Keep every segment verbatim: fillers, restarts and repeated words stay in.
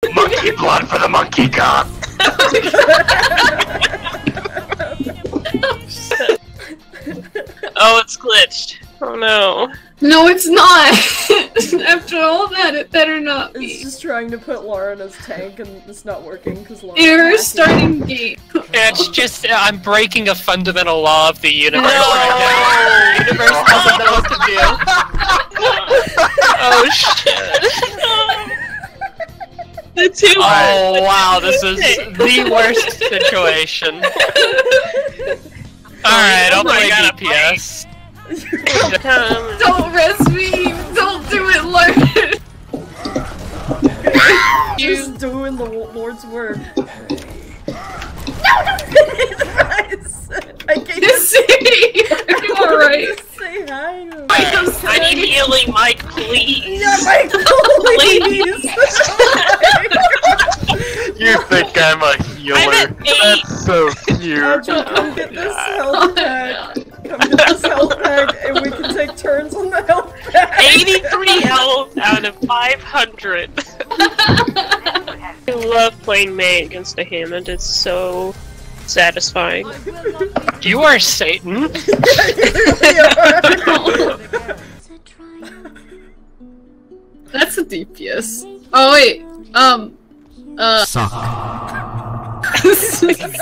Monkey blood for the monkey god! Oh, it's glitched. Oh no. No, it's not! After all that, it better not be. It's just trying to put Laura in his tank and it's not working because Laura. Error starting game. It's just, uh, I'm breaking a fundamental law of the universe No. right now. The universe doesn't know what to do. Oh shit. The two. Oh wow, this is the worst situation. Alright, I'll Oh my play God, D P S. Um, Don't rest me! Don't do it, Lord! Just doing the Lord's work. No, don't guys! I can't Just say, are you alright? say hi to him. I need healing, Mike, please. Yeah, Mike, please! You think I'm a healer? I'm at eight. That's so cute. Angel, come get this health pack. Come get this health pack and we can take turns on the health pack. eighty-three health out of five hundred. I love playing May against a Hammond. It's so satisfying. You are Satan. That's a D P S. Oh wait, um, uh. Suck. Is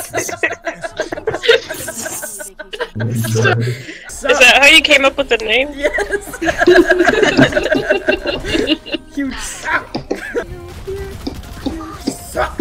that how you came up with the name? Yes! You suck! Suck!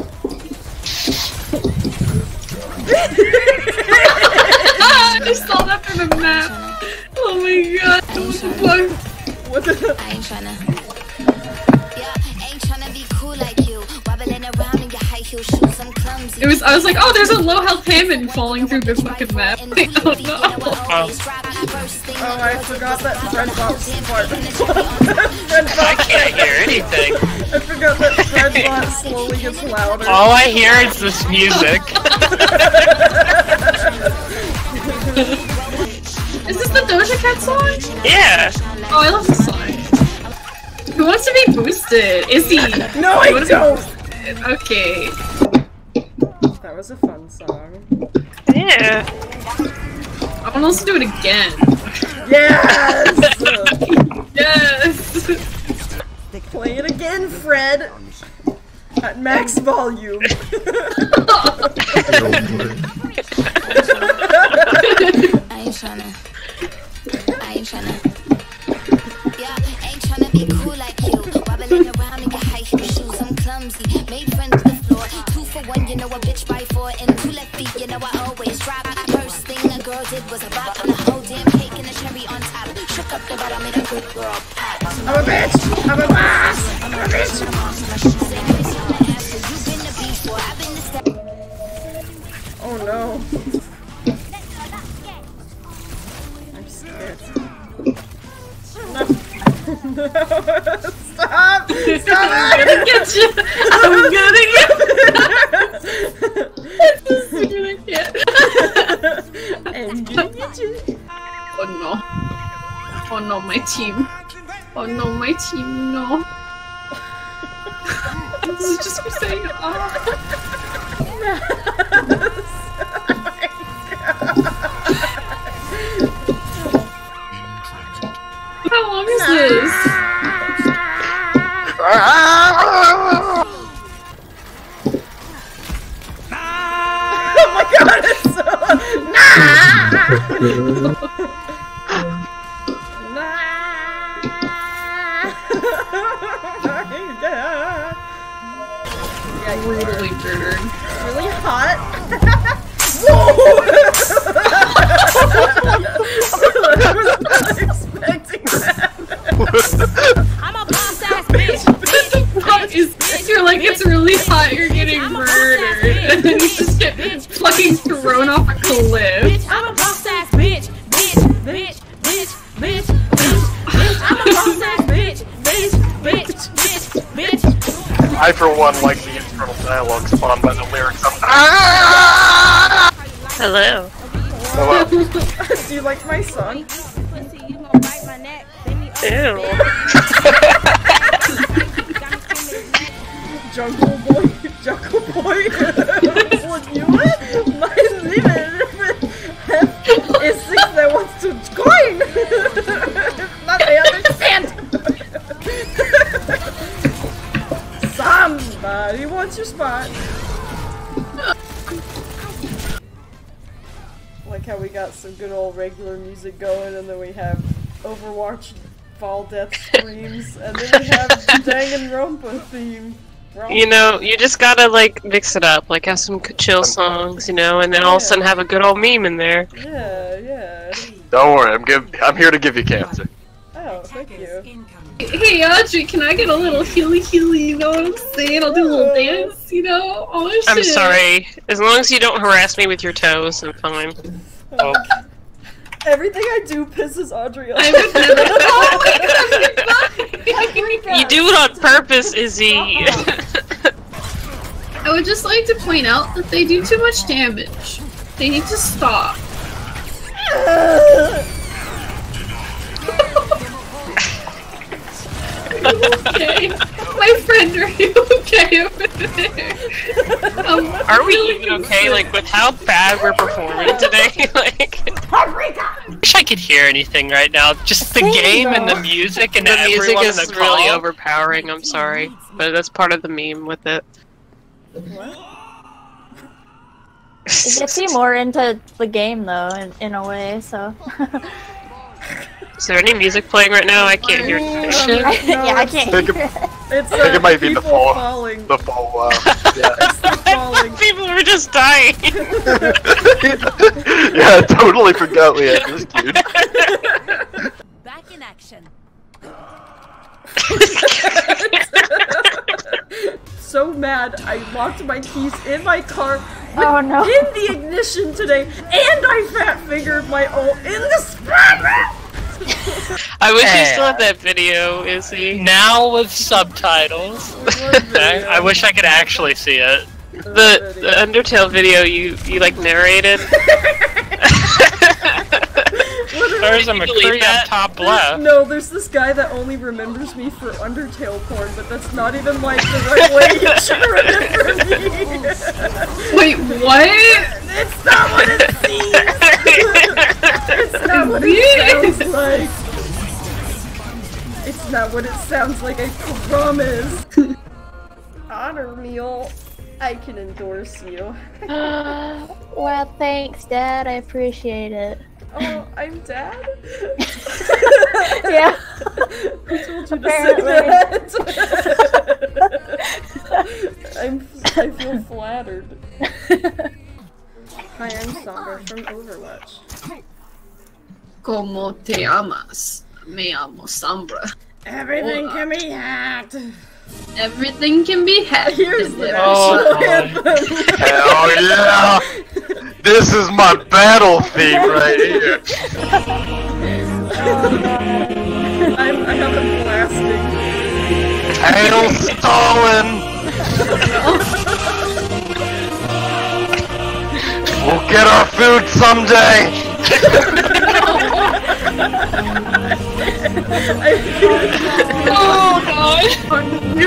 I just saw that from the map. Oh my god, what the fuck? What the? I ain't tryna. Yeah, ain't tryna be cool like you. Wobbling around in your high heel shoes, I'm clumsy. It was, I was like, oh, there's a low health Hammond falling through this fucking map. Like, oh no. Oh, I forgot that Threadbot's part. I can't hear anything. I forgot that Threadbot slowly gets louder. All I hear is this music. Is this the Doja Cat song? Yeah. Oh, I love this song. Who wants to be boosted? Izzy! No, I don't! Okay. That was a fun song. Yeah. I want to listen to it again. Yes! Yes! Play it again, Fred! At max volume. I ain't tryna. I ain't tryna. Yeah, ain't tryna be cool like you. Wobbling around in your high heel shoes, I'm clumsy. Made friends with the floor. Two for one, you know a bitch by four. And two left feet, you know I always drop. First thing a girl did was a bop on the whole damn cake and a cherry on top. Shook up the bottom, made a good girl pop. I'm a bitch! I'm a boss! I'm a bitch! Oh no. I'm scared. No. No. Stop! Stop it! I'm gonna get you! I'm gonna get you! It's the stupid kid. I'm gonna get you. Oh no. Oh no, my team. Oh no, my team, no. This is just for saying, oh. How long is this? Oh my god, it's so... Nah! Yeah, brutally murdered. Really hot. Whoa! I was not expecting that. I'm a boss ass bitch. What is, you're like, it's really hot, you're getting murdered. And then you just get fucking thrown off a cliff. I'm a boss ass bitch. Bitch, bitch, bitch, bitch, bitch. I'm a boss ass bitch. Bitch, bitch, bitch, bitch. I, for one, like the internal dialogue spawned by the lyrics. I'm ah! Hello. Hello. Do you like my song? Ew. Jungle Boy, Jungle Boy, would you my limit is six that wants to join? Not I understand. Somebody wants your spot. Like how we got some good old regular music going, and then we have Overwatch Fall Death Screams, and then we have the Danganronpa theme. You know, you just gotta like mix it up, like have some chill songs, you know, and then all of a sudden have a good old meme in there. Yeah, yeah. Don't worry, I'm give I'm here to give you cancer. Oh, thank you. Hey, Audrey, can I get a little healy healy, you know what I'm saying? I'll do a little dance, you know? Oh, shit. I'm sorry. As long as you don't harass me with your toes, I'm fine. Oh. Everything I do pisses Audrey off. I would never. Oh my god! You do it on purpose, Izzy. I would just like to point out that they do too much damage. They need to stop. Okay. My friend, are you okay over there? Um, Are we even okay, like, with how bad we're performing today? Like, I wish I could hear anything right now. Just the game and the music and the music everyone is in the really call. overpowering, I'm sorry. But that's part of the meme with it. It gets you more into the game, though, in, in a way, so... Is there any music playing right now? I can't hear Um, shit. no, yeah, I can't Think hear of- it. It's I think uh, it might be the people fall. falling. The fall, uh, yeah. It's the falling. People were just dying. Yeah, I totally forgot we had this dude. Back in action. So mad, I locked my keys in my car with, Oh, no. in the ignition today, and I fat fingered my ult in the spread. I wish you Hey. still had that video, Izzy. Now with subtitles. I, I wish I could actually see it. The, the Undertale video you, you like narrated. There's a Can you believe McCree that? up top left. No, there's this guy that only remembers me for Undertale porn, but that's not even like the right way you should remember me. Wait, what? It's not what it seems. It's not what it sounds like. It's not what it sounds like, I promise. Honor meal. I can endorse you. Well, thanks, Dad. I appreciate it. Oh, I'm dad? Yeah. Who told you to Apparently. say that? I'm, I feel flattered. Hi, I'm Sombra from Overwatch. Como te amas? Me amo Sombra. Everything can be hacked. Everything can be hacked. Here's the Oh, national God. anthem. Hell yeah! This is my battle theme right here. I'm, I have a blasting. Hail Stalin! We'll get our food someday! Oh god! Oh no!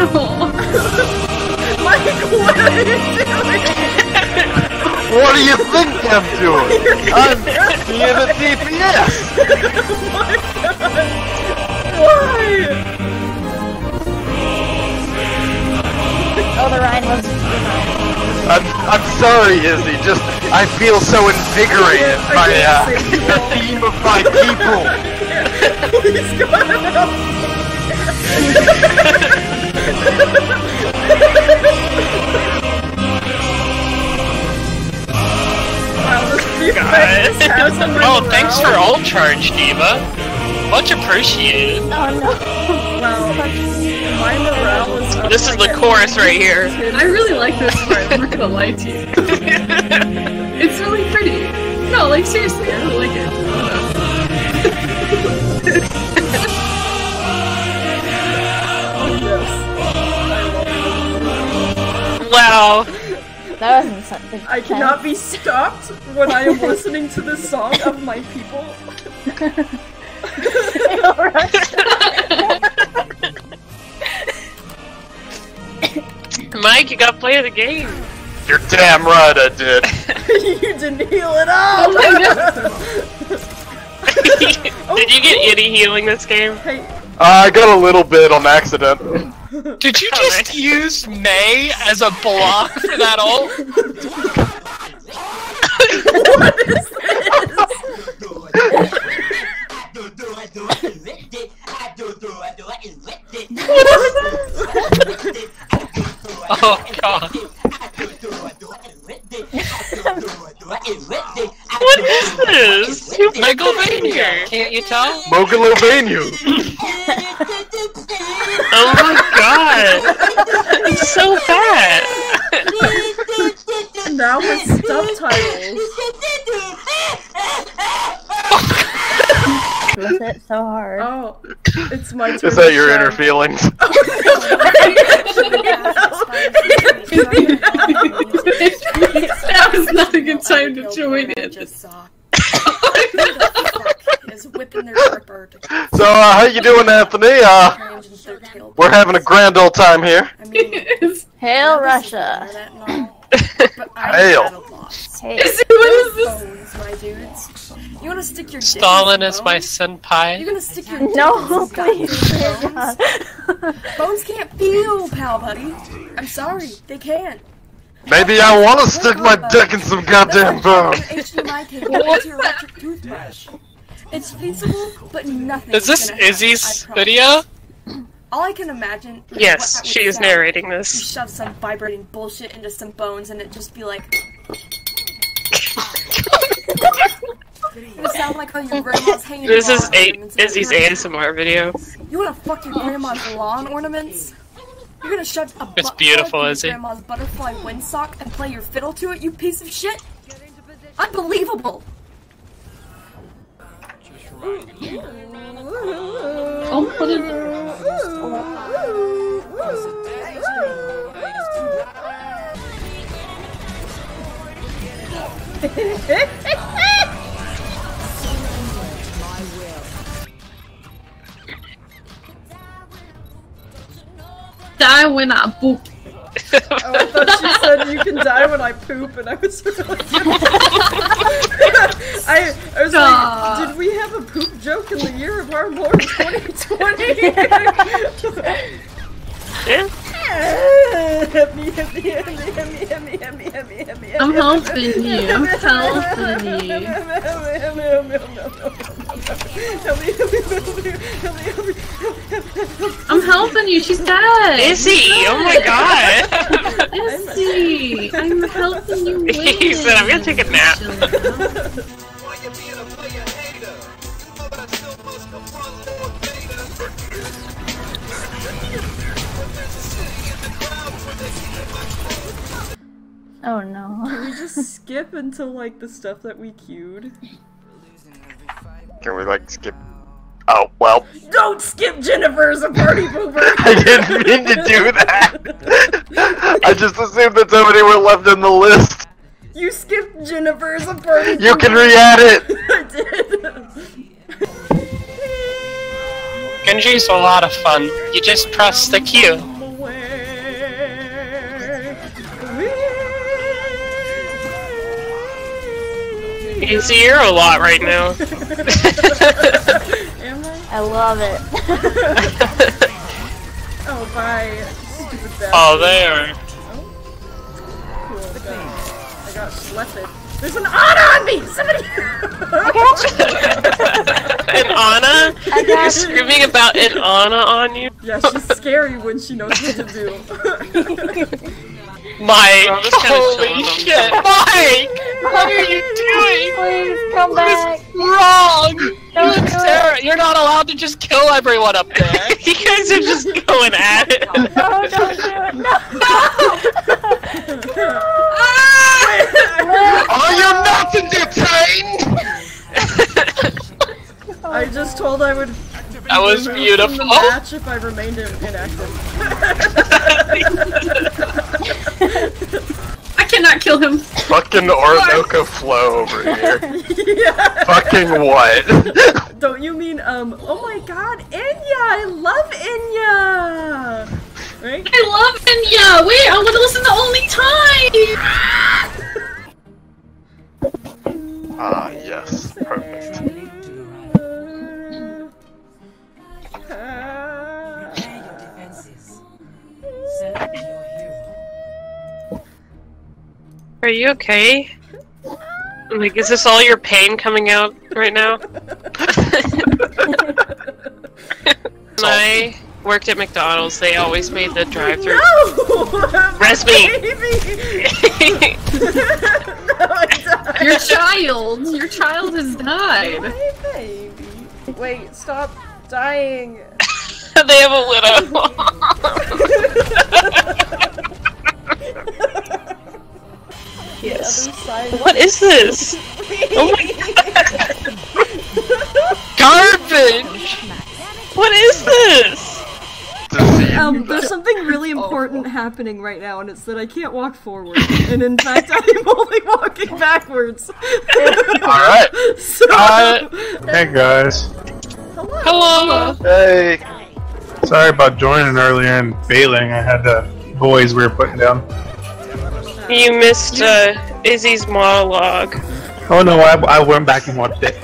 Mike, what are you doing? What do you think I'm doing? I'm being a D P S! Why? Oh, the Rhine was... I'm, I'm sorry, Izzy, just, I feel so invigorated I by can't uh, save you the all. theme of my people! Please God help Wow, this Guys. has on my Oh, thanks for morale. ult charge, Diva. Much appreciated. Oh, no. Wow, my morale is up. This is I the get chorus right here. I really like this part, I'm not gonna lie to you. It's really pretty. No, like seriously, I really like it. Wow. That wasn't something. I cannot be stopped when I am listening to this song of my people. Mike, you gotta play the game. You're damn right I did. You didn't heal it up! Oh my god! Did you get any healing this game? Hey, Uh, I got a little bit on accident. Did you just use May as a block for that ult? what is this? Oh god. What is this? Megalvania! Can't you tell? Mogalovania! Oh my god! It's so bad! Now with subtitles. Was it so hard? Oh, it's my turn. Is that to your shout. inner feelings? That was not a good time to join it. So, uh, how you doing, Anthony? Uh, we're having a grand old time here. Hail Russia! Hail. Hey. What is this? My dudes. You wanna stick your Stalin dick in is my Bones? senpai. You're gonna stick your dick No, in please. Bones? Bones can't feel, pal, buddy. I'm sorry, they can't. Maybe I want to stick my dick in some goddamn bone. An H D M I cable to your electric toothbrush. It's feasible, but nothing. Is this gonna happen, Izzy's I promise. video? All I can imagine is Yes, what that she would is sound. narrating You this. shove some vibrating bullshit into some bones and it just be like. It would sound like how your grandma's hanging. This is lawn a ornaments in her Izzy's room. A S M R video. You wanna fuck your grandma's lawn ornaments? You're gonna shove a It's butt beautiful, plug in Izzy. your grandma's butterfly windsock and play your fiddle to it, you piece of shit? Unbelievable! Oh, what is Die when I poop. Oh, I thought she said you can die when I poop, and I was really I, I was Stop. like, did we have a poop joke in the year of our Lord twenty twenty? Yeah. Hit me, hit me, hit me, hit me, hit me, hit me, hit me, hit me, hit I'm me. helping you. I'm helping you. I'm helping you. She's dead. Izzy! Oh my god! Izzy, I'm helping you win. He said, I'm gonna take a nap. Oh no. Can we just skip until like the stuff that we queued? Can we, like, skip? Oh, well. Don't skip Jennifer's a party pooper! I didn't mean to do that! I just assumed that somebody were left in the list. You skipped Jennifer's a party pooper! You can re-add it! I did! Genji's a lot of fun. You just press the Q. Izzy, you're a lot right now. Am I? I love it. Oh, bye. Stupid bastard. Oh, there. Cool, I got schlepped. There's an Ana on me! Somebody! An Ana? You're screaming about an Ana on you? Yeah, she's scary when she knows what to do. Mike! Bro, I'm just kinda Holy chilling on shit! Mike! What are you doing? Please come back. Wrong! Don't You do Sarah, you're not allowed to just kill everyone up there. You guys are just going at it. No, don't do it. No. Are you not entertained? I just told I would. That was removed from the beautiful. match if I remained in- inactive. I cannot kill him. Fucking Orinoco Flow over here. Yeah. Fucking what? Don't you mean um? Oh my God, Enya! I love Enya. Right? I love Enya! Wait, I want to listen to Only Time! Ah, yes. Perfect. Are you okay? Like, is this all your pain coming out right now? When I worked at McDonald's, they always made the drive-thru. No! Rest me! No, I died. Your child! Your child has died! My baby. Wait, stop dying. They have a widow. Yes. What is this? Oh my god! Garbage! What is this? Um, there's something really important happening right now, and it's that I can't walk forward. And in fact, I'm only walking backwards. Alright. So, Uh, hey guys. hello. Hello. Hey. Sorry about joining earlier and failing. I had the boys we were putting down. You missed uh, Izzy's monologue. Oh no, I, I went back and watched it.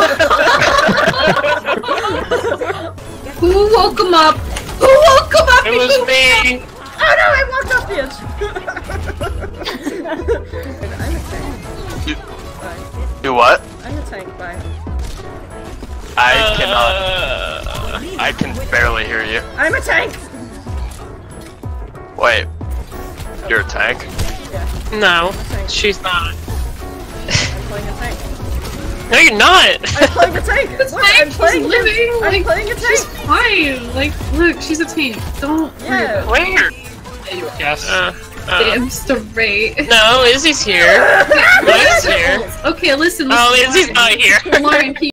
Who woke him up? Who woke him up? It was me. Oh no, I walked off the edge. I'm a tank. You, you what? I'm a tank, bye. I Uh, cannot. I can barely hear you. I'm a tank! Wait. You're a tank? No, she's not. I'm playing a tank. No, you're not. I'm playing a tank! It's Look, fine, I'm playing she's living, I'm like, playing a she's tank! fine! Like, look, she's a tank. Don't worry Yeah. about Where? Yes. Uh, it. uh, Damn straight. no, Izzy's here. Izzy's here. Okay, listen, listen. Oh, Izzy's not here. Lauren, can